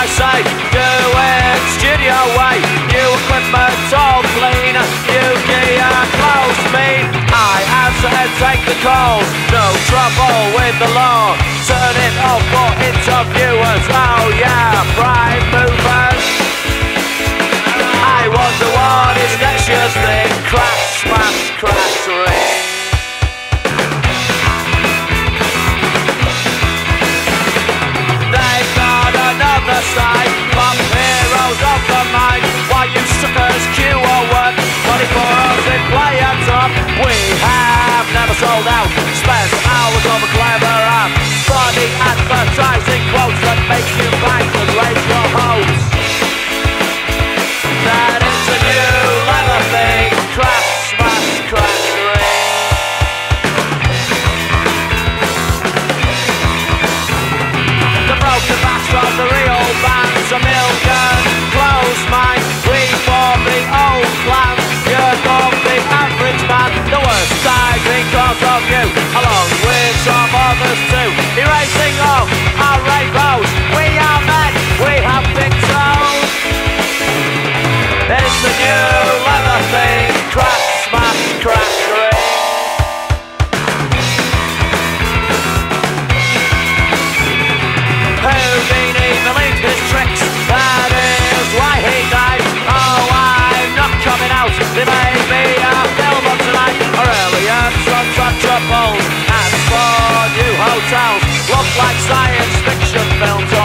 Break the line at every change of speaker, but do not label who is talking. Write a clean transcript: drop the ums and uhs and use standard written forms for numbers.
say, do it studio way. New equipment all clean, new gear, clothes mean. I answer and take the calls, no trouble with the law. Turn it off for interviewers, oh yeah, prime movers. I wonder what is next year's thing. Crash, smash, crash, ring. They've got another side, pop heroes of the mind. While you suckers queue or work 24 hours in play and top. We have never sold out, spent hours on a clever app. Funny advertising quotes that make you bank and raise your hopes. That it's a new leather thing. Crash, smash, crash, ring. The broken backs from the real bands, a million close minds. We form the old clans, you're of the average man. The worst died because of you, along with some others too. Erasing all our rainbows, we are men, we have big toes. It's the new leather thing. Crash, smash, crash, ring. Houdini believed his tricks, that is why he died. Oh, I'm not coming out, there may be a film on tonight. Or earlier, some troubles and 4 new hotels. Look like science fiction films.